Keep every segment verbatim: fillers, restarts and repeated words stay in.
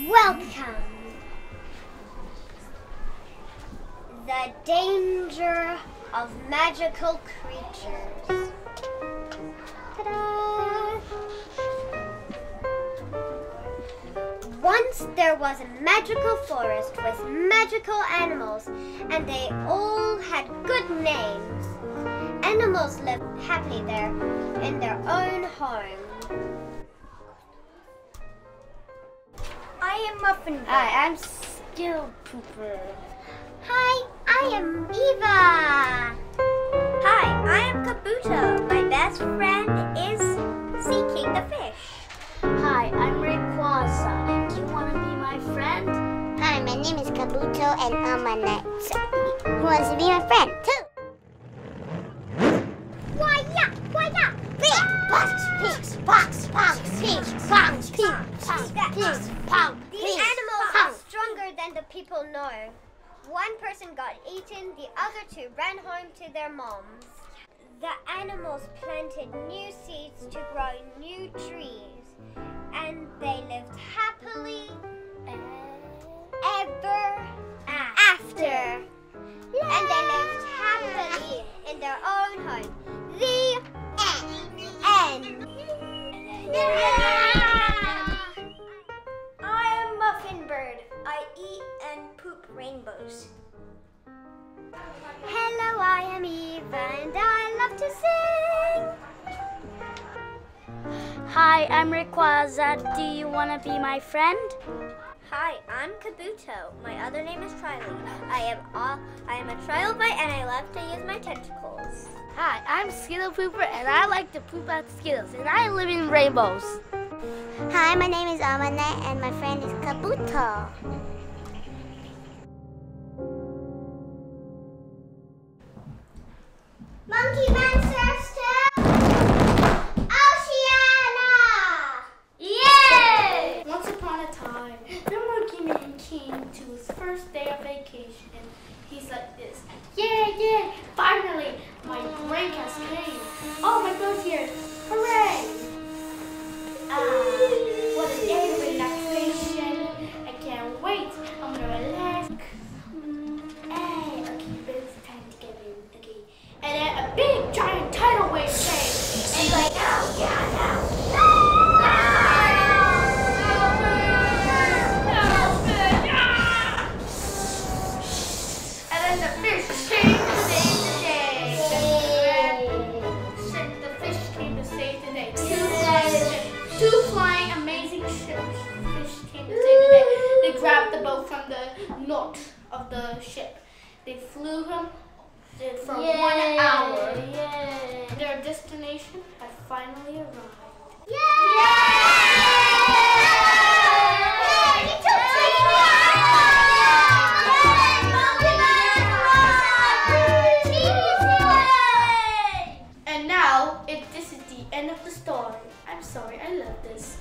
Welcome. The danger of magical creatures. Ta-da! Once there was a magical forest with magical animals, and they all had good names. Animals lived happily there in their own home. I am Muffin. Hi, I'm Skill Pooper. Hi, I am Eva. Hi, I am Kabuto. My best friend is seeking the fish. Hi, I'm Rayquaza. Do you want to be my friend? Hi, my name is Kabuto and I'm a knight. Who wants to be my friend too? Why-ya, why-ya. Fish, box, fish, box, box, fish, box, fish, box, fish, box. These animals are stronger than the people know. One person got eaten, the other two ran home to their moms. The animals planted new seeds to grow new trees, and they lived happily ever after. And they lived happily in their own home. The end. I am Muffin Bird. I eat and poop rainbows. Hello, I am Eva, and I love to sing. Hi, I'm Rayquaza. Do you want to be my friend? Hi, I'm Kabuto. My other name is Triley. I am all, I am a trilobite and I love to use my tentacles. Hi, I'm Skittle Pooper and I like to poop out Skittles and I live in rainbows. Hi, my name is Amane and my friend is Kabuto. Monkeyman serves to Oceana! Yay! Once upon a time, the Monkeyman came to his first day of vacation. He's like this. Yeah, yeah, finally, my break has came. Oh, my boat's here. Hooray! Ah, what a day of relaxation. I can't wait. I'm gonna relax. Mm, hey, okay, but it's time to get in. Okay. And then a big giant tidal wave came. And like, oh, yeah, no. And then the fish came to save the day. The fish came to save the day. Two flying, two flying amazing ships. Fish came to save the day. They grabbed the boat from the north of the ship. They flew him for Yay, one hour. Yay. Their destination had finally arrived. And now, it, this is the end of the story. I'm sorry, I love this.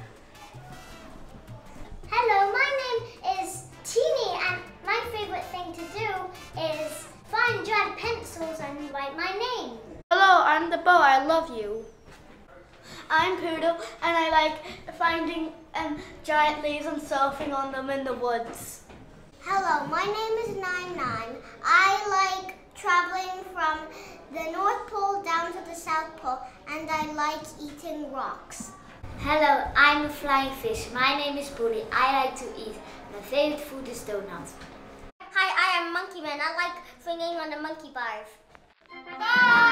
Hello, my name is Teeny, and my favorite thing to do is find giant pencils and write my name. Hello, I'm the bow. I love you. I'm Poodle, and I like finding um, giant leaves and surfing on them in the woods. Hello, my name is Nine Nine. I like traveling from the North Pole down to the South Pole, and I like eating rocks. Hello, I'm a flying fish. My name is Bully. I like to eat. My favorite food is donuts. Hi, I am Monkeyman. I like swinging on the monkey bars. Bye!